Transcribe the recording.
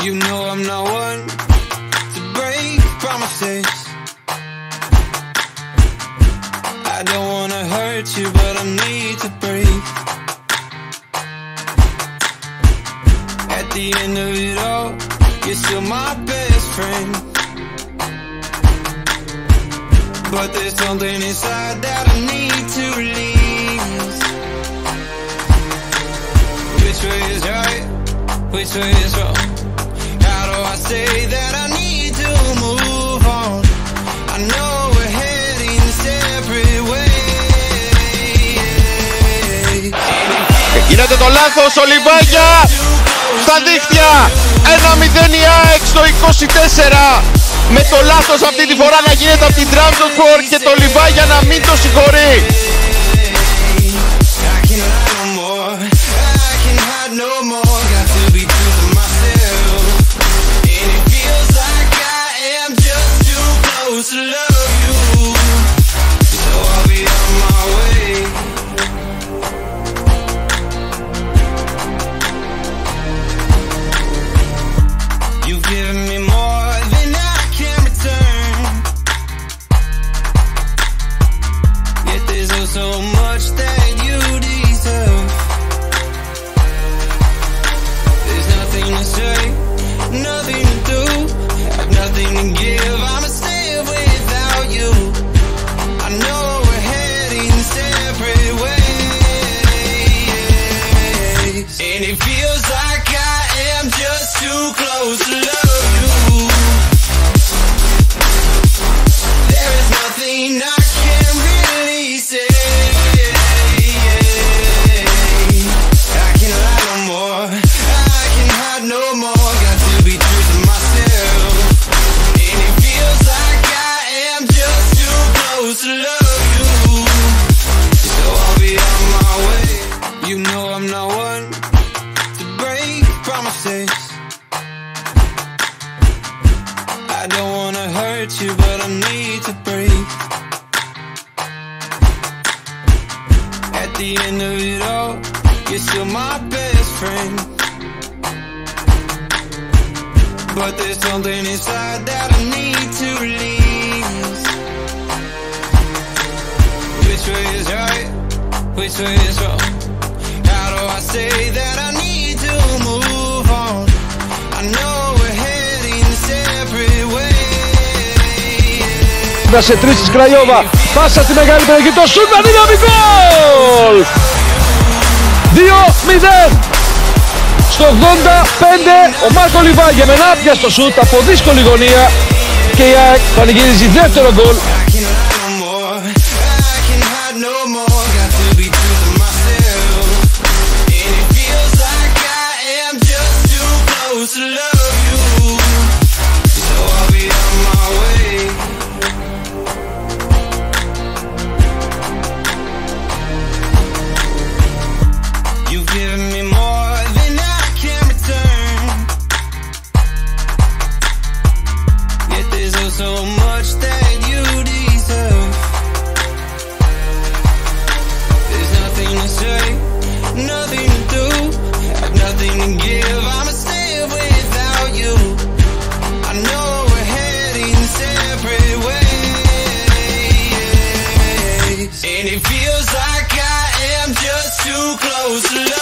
You know I'm not one to break promises. I don't wanna hurt you, but I need to breathe. At the end of it all, you're still my best friend. But there's something inside that I need to release. Which way is right? Which way is wrong? How do I say that I need to move on? I know we're heading separate ways. Γίνεται το λάθος, ο Λιβάγια στα δίχτυα. 1-0 η ΑΕΚ στο 24. Με το λάθος αυτή τη φορά να γίνεται από την Trabzonspor και το Λιβάγια να μην το συγχωρεί. So much that you deserve. There's nothing to say, nothing to do, I've nothing to give. I'ma stay without you. I know we're heading separate ways, and it feels like I am just too close to love you. There is nothing I can really say. You know I'm not one to break promises. I don't wanna hurt you, but I need to breathe. At the end of it all, you're still my best friend. But there's something inside that I need to release. Which way is right? Which way is wrong? How do I say that I need to move on? I know we're heading separate ways. Σε τρεις της Κραϊόβα, πάσα στη μεγάλη περιοχή, το σουτ με δύναμη, γκολ! 2-0. Στο 85 ο Μάρκο Λιβάγια με ένα άπιαστο σουτ από δύσκολη γωνία και η ΑΕΚ πανηγυρίζει δεύτερο γκολ. So much that you deserve. There's nothing to say, nothing to do, I've nothing to give. I'ma stay without you. I know we're heading separate ways, and it feels like I am just too close to love.